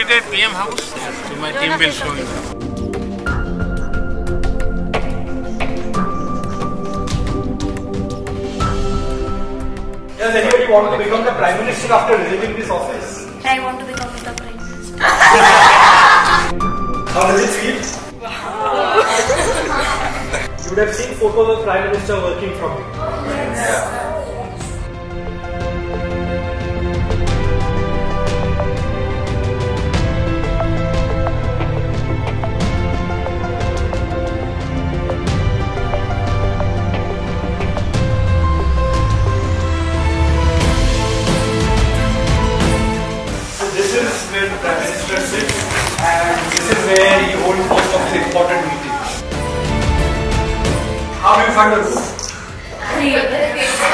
completed PM house, so my team will show you. Does anybody want to become the Prime Minister after leaving this office? I want to become the Prime Minister. How does it feel? You would have seen photos of Prime Minister working from you. Yes. This is where the Prime Minister sits, and this is where he holds most of his important meetings. How do you find the room?